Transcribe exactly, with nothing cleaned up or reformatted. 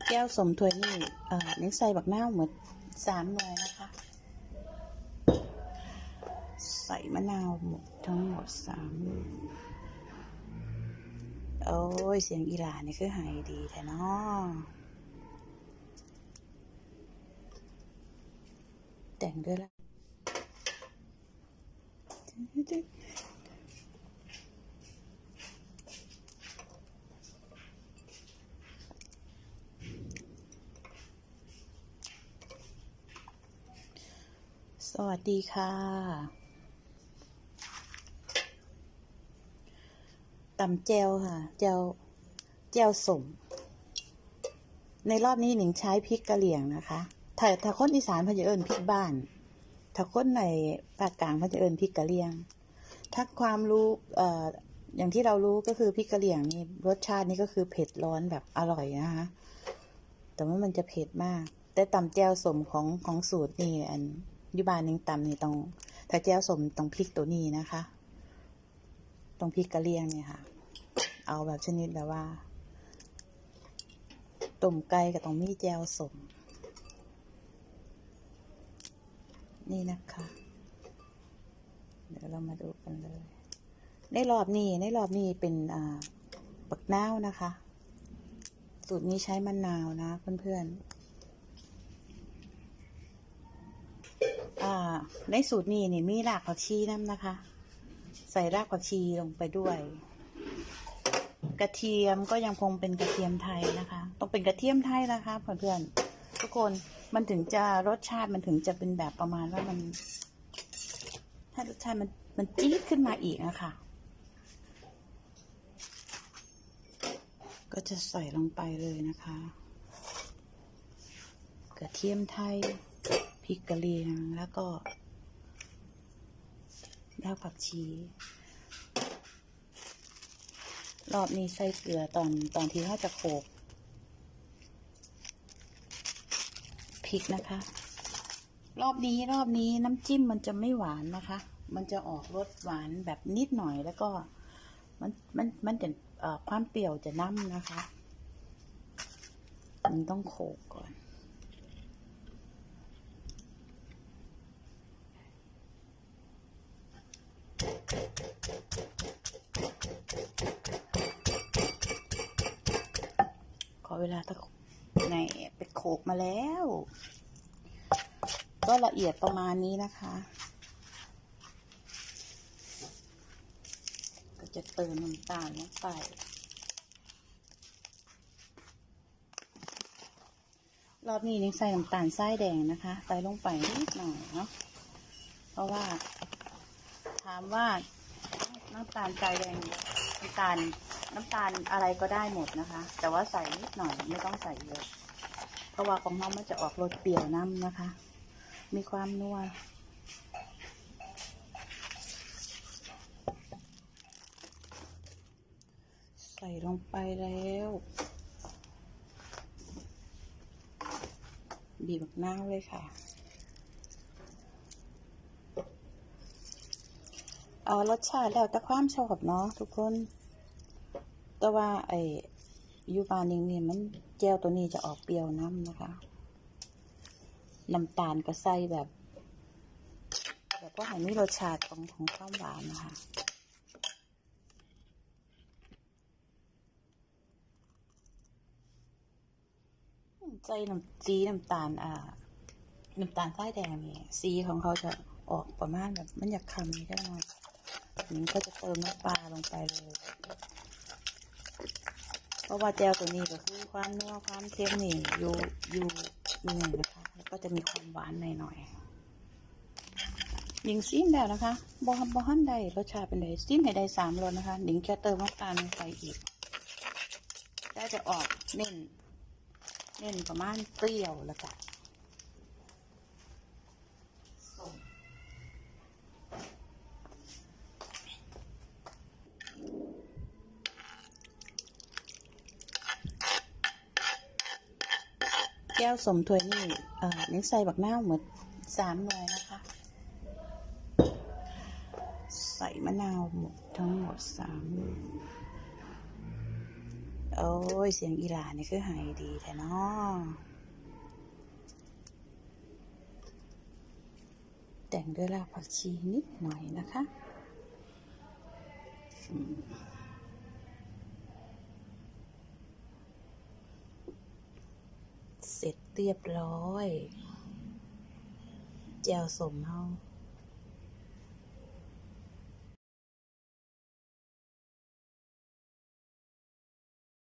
แก้วสมถ้วยนี่เอ่อนี่ใส่บักนาวหมดสามหน่วยนะคะใส่มะนาวหมดทั้งหมดสามโอ้ยเสียงอีหลานี่คือหายดีแท้เนาะแต่งด้วยละสวัสดีค่ะตำแจวค่ะแจวแจวสมในรอบนี้หนิงใช้พริกกะเหรี่ยงนะคะถ้าถ้าคนอีสานเขาจะเอิ้นพริกบ้านถ้าคนในภาคกลางเขาจะเอิ้นพริกกะเหรี่ยงถ้าความรู้เอ่ออย่างที่เรารู้ก็คือพริกกะเหรี่ยงนี่รสชาตินี่ก็คือเผ็ดร้อนแบบอร่อยนะคะแต่ว่ามันจะเผ็ดมากแต่ตำแจวสมของของสูตรนี่อันยุบานหนิงตำนี่ต้องถ้าแจวสมต้องพริกตัวนี้นะคะต้องพริกกะเหรี่ยงเนี่ยค่ะเอาแบบชนิดแบบว่าต้มไก่กับต้องมีแจวสมนี่นะคะเดี๋ยวเรามาดูกันเลยในรอบนี้ในรอบนี้เป็นอ่าบักนาวนะคะสูตรนี้ใช้มะนาวนะเพื่อนๆอ่าในสูตรนี้นี่มีรากผักชีน้ำนะคะใส่รากผักชีลงไปด้วยกระเทียมก็ยังคงเป็นกระเทียมไทยนะคะต้องเป็นกระเทียมไทยนะคะเพื่อนๆทุกคนมันถึงจะรสชาติมันถึงจะเป็นแบบประมาณว่ามันให้รสชาติมันมันจี๊ดขึ้นมาอีกนะคะก็จะใส่ลงไปเลยนะคะกระเทียมไทยพริกกะเหรี่ยงแล้วก็รากผักชีรอบนี้ใส่เกลือตอนตอนที่เขาจะโขลกพริกนะคะรอบนี้รอบนี้น้ำจิ้มมันจะไม่หวานนะคะมันจะออกรสหวานแบบนิดหน่อยแล้วก็มันมันมันจะเอ่อความเปรี้ยวจะน้ำนะคะมันต้องโขลกก่อนขอเวลาตะในไปโขลกมาแล้วก็ละเอียดประมาณนี้นะคะก็จะเติมน้ำตาลลงไปรอบนี้นี่ใส่น้ำตาลทรายแดงนะคะใส่ลงไปนิดหน่อยเนาะเพราะว่าถามว่าน้ำตาลทรายแดงน้ำตาลน้ำตาลอะไรก็ได้หมดนะคะแต่ว่าใส่นิดหน่อยไม่ต้องใส่เยอะเพราะว่าของน้องมันจะออกรสเปรี้ยวน้ำนะคะมีความนัวใส่ลงไปแล้วบีบมะนาวเลยค่ะเออรสชาติแล้วแต่ความชอบเนาะทุกคนแต่ว่าไอ้ยูบานิงนี่มันแจ่วตัวนี้จะออกเปรี้ยวน้ำนะคะน้ำตาลก็ใส่แบบแบบว่าให้มีรสชาติของของความหวานนะคะใส่น้ำสีน้ำตาลอ่าน้ำตาลทรายแดงนี่สีของเขาจะออกประมาณแบบมันอยากคำนิดหน่อยนี้ก็จะเติมน้ำปลาลงไปเลยเพราะว่าแจ่วตัวนี้ก็คือความนัวความเค็มนี่อยู่อยู่อยู่หนึ่งนะคะแล้วก็จะมีความหวานหน่อยๆยิงซิมแล้วนะคะบอฮับบอฮันได้รสชาติเป็นไงซิมให้ได้สามรสนะคะหนิงจะเติมน้ำตาลลงไปอีกได้จะออกเน้นเน้นประมาณเปรี้ยวแล้วก็แก้วสมถ้วยนี่เอ่อนี่ใส่บักนาวหมดสามหน่วยนะคะใส่มะนาวหมดทั้งหมดสามโอ้ยเสียงอีหลานี่คือหายดีแท้เนาะแต่งด้วยรากผักชีนิดหน่อยนะคะเสร็จเรียบร้อยแจ่วสมเฮา